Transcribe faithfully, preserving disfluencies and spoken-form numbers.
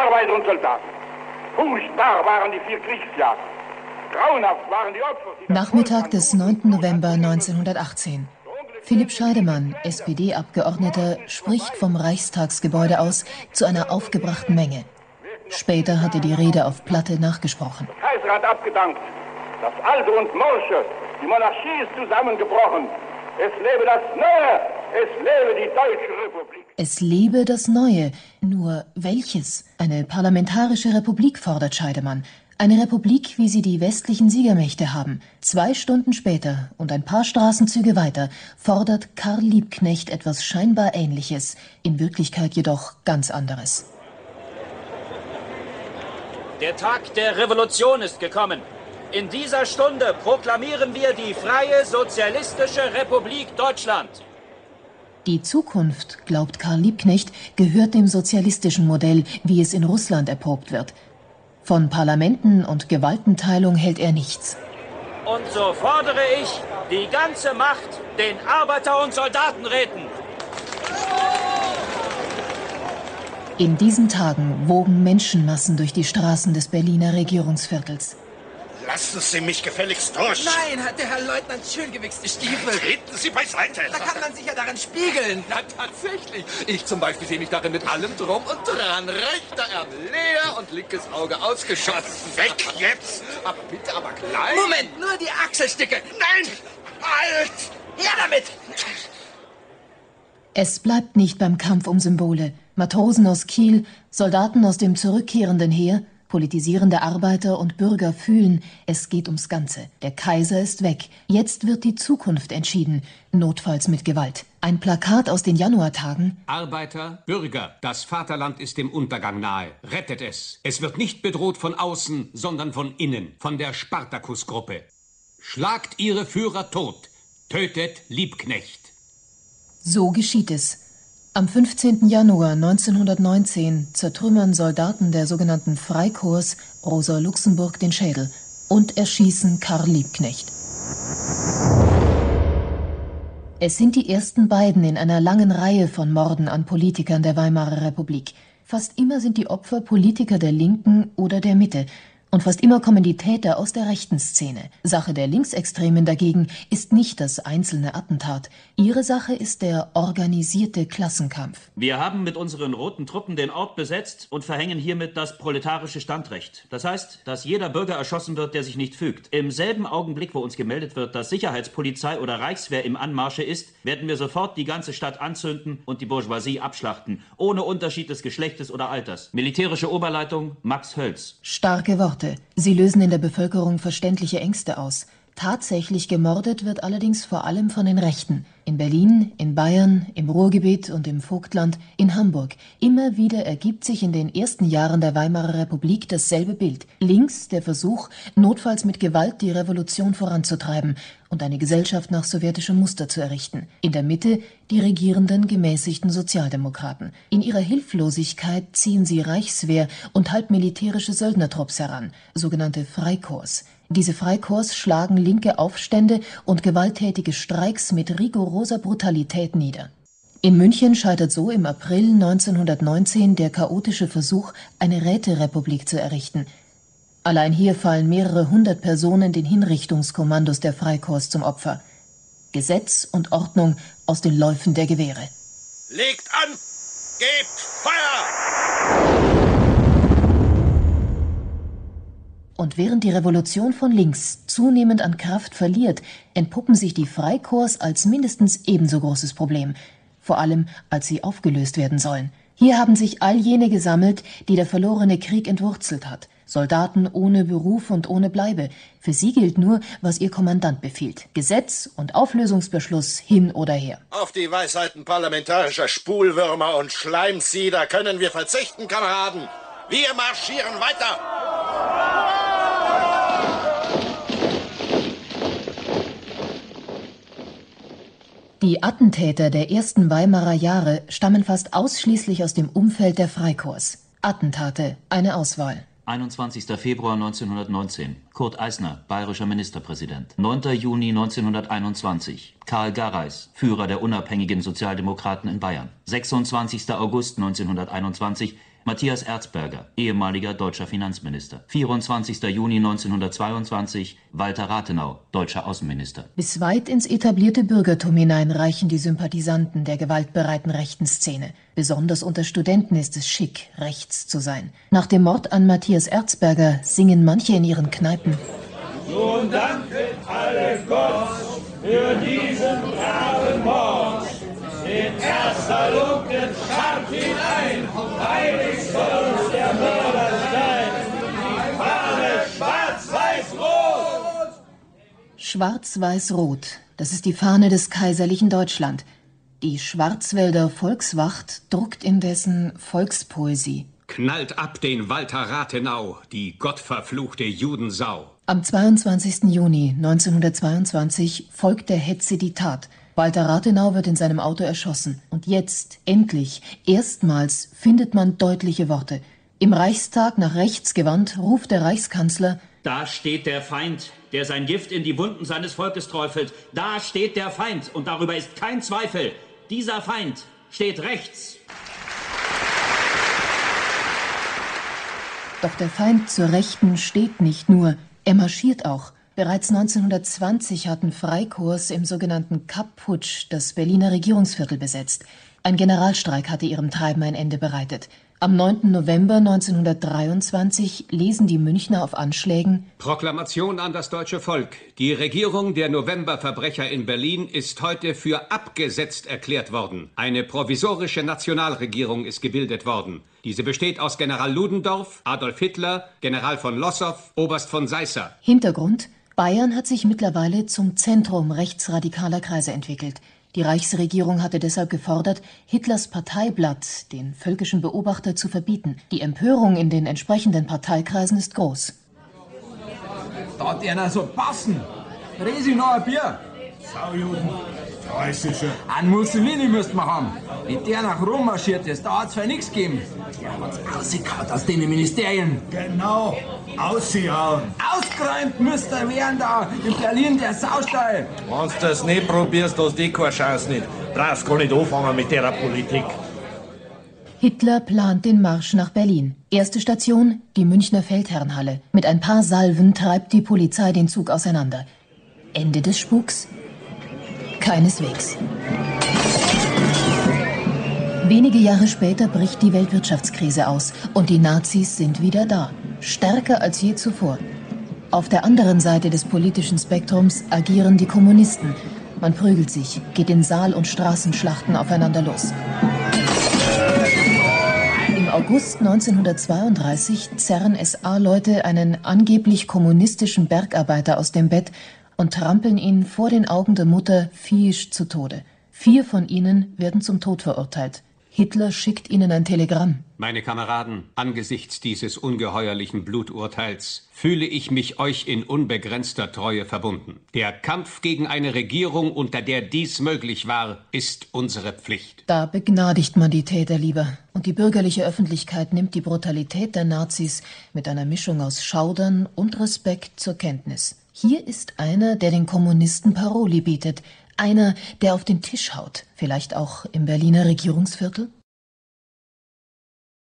Arbeiter und Soldaten. Furchtbar waren die vier Kriegsjahre. Grauenhaft waren die Opfer. Die Nachmittag des neunten November neunzehnhundertachtzehn. Philipp Scheidemann, S P D-Abgeordneter, spricht vom Reichstagsgebäude aus zu einer aufgebrachten Menge. Später hat er die Rede auf Platte nachgesprochen. Der Kaiser hat abgedankt. Das Alte und Morsche, die Monarchie ist zusammengebrochen. Es lebe das Neue, es lebe die Deutsche Republik. Es lebe das Neue. Nur welches? Eine parlamentarische Republik fordert Scheidemann. Eine Republik, wie sie die westlichen Siegermächte haben. Zwei Stunden später und ein paar Straßenzüge weiter fordert Karl Liebknecht etwas scheinbar Ähnliches, in Wirklichkeit jedoch ganz anderes. Der Tag der Revolution ist gekommen. In dieser Stunde proklamieren wir die freie sozialistische Republik Deutschland. Die Zukunft, glaubt Karl Liebknecht, gehört dem sozialistischen Modell, wie es in Russland erprobt wird. Von Parlamenten und Gewaltenteilung hält er nichts. Und so fordere ich die ganze Macht den Arbeiter- und Soldatenräten. In diesen Tagen wogen Menschenmassen durch die Straßen des Berliner Regierungsviertels. Lassen Sie mich gefälligst durch. Nein, hat der Herr Leutnant schön gewichste Stiefel. Treten Sie beiseite. Da kann man sich ja darin spiegeln. Na, tatsächlich. Ich zum Beispiel sehe mich darin mit allem drum und dran. Rechter Ärmel leer und linkes Auge ausgeschossen. Weg jetzt. Aber bitte, aber klein. Moment, nur die Achselstücke. Nein, halt. Her damit. Es bleibt nicht beim Kampf um Symbole. Matrosen aus Kiel, Soldaten aus dem zurückkehrenden Heer, politisierende Arbeiter und Bürger fühlen, es geht ums Ganze. Der Kaiser ist weg. Jetzt wird die Zukunft entschieden, notfalls mit Gewalt. Ein Plakat aus den Januartagen. Arbeiter, Bürger, das Vaterland ist dem Untergang nahe. Rettet es. Es wird nicht bedroht von außen, sondern von innen, von der Spartakus-Gruppe. Schlagt ihre Führer tot. Tötet Liebknecht. So geschieht es. Am fünfzehnten Januar neunzehnhundertneunzehn zertrümmern Soldaten der sogenannten Freikorps Rosa Luxemburg den Schädel und erschießen Karl Liebknecht. Es sind die ersten beiden in einer langen Reihe von Morden an Politikern der Weimarer Republik. Fast immer sind die Opfer Politiker der Linken oder der Mitte. Und fast immer kommen die Täter aus der rechten Szene. Sache der Linksextremen dagegen ist nicht das einzelne Attentat. Ihre Sache ist der organisierte Klassenkampf. Wir haben mit unseren roten Truppen den Ort besetzt und verhängen hiermit das proletarische Standrecht. Das heißt, dass jeder Bürger erschossen wird, der sich nicht fügt. Im selben Augenblick, wo uns gemeldet wird, dass Sicherheitspolizei oder Reichswehr im Anmarsche ist, werden wir sofort die ganze Stadt anzünden und die Bourgeoisie abschlachten. Ohne Unterschied des Geschlechtes oder Alters. Militärische Oberleitung Max Hölz. Starke Worte. Sie lösen in der Bevölkerung verständliche Ängste aus. Tatsächlich gemordet wird allerdings vor allem von den Rechten. In Berlin, in Bayern, im Ruhrgebiet und im Vogtland, in Hamburg. Immer wieder ergibt sich in den ersten Jahren der Weimarer Republik dasselbe Bild. Links der Versuch, notfalls mit Gewalt die Revolution voranzutreiben und eine Gesellschaft nach sowjetischem Muster zu errichten. In der Mitte die regierenden gemäßigten Sozialdemokraten. In ihrer Hilflosigkeit ziehen sie Reichswehr und halbmilitärische Söldnertrupps heran, sogenannte Freikorps. Diese Freikorps schlagen linke Aufstände und gewalttätige Streiks mit rigoroser Brutalität nieder. In München scheitert so im April neunzehnhundertneunzehn der chaotische Versuch, eine Räterepublik zu errichten. Allein hier fallen mehrere hundert Personen den Hinrichtungskommandos der Freikorps zum Opfer. Gesetz und Ordnung aus den Läufen der Gewehre. Legt an! Gebt Feuer! Und während die Revolution von links zunehmend an Kraft verliert, entpuppen sich die Freikorps als mindestens ebenso großes Problem. Vor allem, als sie aufgelöst werden sollen. Hier haben sich all jene gesammelt, die der verlorene Krieg entwurzelt hat. Soldaten ohne Beruf und ohne Bleibe. Für sie gilt nur, was ihr Kommandant befiehlt. Gesetz und Auflösungsbeschluss hin oder her. Auf die Weisheiten parlamentarischer Spulwürmer und Schleimsieder können wir verzichten, Kameraden. Wir marschieren weiter. Die Attentäter der ersten Weimarer Jahre stammen fast ausschließlich aus dem Umfeld der Freikorps. Attentate, eine Auswahl. einundzwanzigster Februar neunzehnhundertneunzehn. Kurt Eisner, bayerischer Ministerpräsident. neunter Juni neunzehnhunderteinundzwanzig. Karl Gareis, Führer der unabhängigen Sozialdemokraten in Bayern. sechsundzwanzigster August neunzehnhunderteinundzwanzig. Matthias Erzberger, ehemaliger deutscher Finanzminister. vierundzwanzigster Juni neunzehnhundertzweiundzwanzig, Walter Rathenau, deutscher Außenminister. Bis weit ins etablierte Bürgertum hinein reichen die Sympathisanten der gewaltbereiten rechten Szene. Besonders unter Studenten ist es schick, rechts zu sein. Nach dem Mord an Matthias Erzberger singen manche in ihren Kneipen: Nun danket alle Gott für diesen braven Mord. Den erster Lunken scharf ihn ein, heilig soll der Mörder sein. Die Fahne schwarz-weiß-rot. Schwarz-weiß-rot, das ist die Fahne des kaiserlichen Deutschland. Die Schwarzwälder Volkswacht druckt indessen Volkspoesie. Knallt ab den Walter Rathenau, die gottverfluchte Judensau. Am zweiundzwanzigsten Juni neunzehnhundertzweiundzwanzig folgt der Hetze die Tat. Walter Rathenau wird in seinem Auto erschossen. Und jetzt, endlich, erstmals findet man deutliche Worte. Im Reichstag nach rechts gewandt ruft der Reichskanzler: Da steht der Feind, der sein Gift in die Wunden seines Volkes träufelt. Da steht der Feind, und darüber ist kein Zweifel. Dieser Feind steht rechts. Doch der Feind zur Rechten steht nicht nur, er marschiert auch. Bereits neunzehnhundertzwanzig hatten Freikorps im sogenannten Kapp-Putsch das Berliner Regierungsviertel besetzt. Ein Generalstreik hatte ihrem Treiben ein Ende bereitet. Am neunten November neunzehnhundertdreiundzwanzig lesen die Münchner auf Anschlägen: Proklamation an das deutsche Volk. Die Regierung der Novemberverbrecher in Berlin ist heute für abgesetzt erklärt worden. Eine provisorische Nationalregierung ist gebildet worden. Diese besteht aus General Ludendorff, Adolf Hitler, General von Lossow, Oberst von Seisser. Hintergrund: Bayern hat sich mittlerweile zum Zentrum rechtsradikaler Kreise entwickelt. Die Reichsregierung hatte deshalb gefordert, Hitlers Parteiblatt, den Völkischen Beobachter, zu verbieten. Die Empörung in den entsprechenden Parteikreisen ist groß. Da hat einer so passen. Resi noch ein Bier. Saujuden, preußische. An Mussolini müsst man haben. Wie der nach Rom marschiert ist, da hat's für nichts gegeben. Der hat's ausgekaut aus den Ministerien. Genau, ausgehauen. Ausgeräumt müsst ihr werden da in Berlin, der Saustall. Wenn du das nicht probierst, hast du keine Chance nicht. Brauchst gar nicht anfangen mit der Politik. Hitler plant den Marsch nach Berlin. Erste Station, die Münchner Feldherrnhalle. Mit ein paar Salven treibt die Polizei den Zug auseinander. Ende des Spuks? Keineswegs. Wenige Jahre später bricht die Weltwirtschaftskrise aus und die Nazis sind wieder da. Stärker als je zuvor. Auf der anderen Seite des politischen Spektrums agieren die Kommunisten. Man prügelt sich, geht in Saal- und Straßenschlachten aufeinander los. Im August neunzehnhundertzweiunddreißig zerren S A-Leute einen angeblich kommunistischen Bergarbeiter aus dem Bett und trampeln ihn vor den Augen der Mutter viehisch zu Tode. Vier von ihnen werden zum Tod verurteilt. Hitler schickt ihnen ein Telegramm. Meine Kameraden, angesichts dieses ungeheuerlichen Bluturteils fühle ich mich euch in unbegrenzter Treue verbunden. Der Kampf gegen eine Regierung, unter der dies möglich war, ist unsere Pflicht. Da begnadigt man die Täter lieber. Und die bürgerliche Öffentlichkeit nimmt die Brutalität der Nazis mit einer Mischung aus Schaudern und Respekt zur Kenntnis. Hier ist einer, der den Kommunisten Paroli bietet. Einer, der auf den Tisch haut. Vielleicht auch im Berliner Regierungsviertel?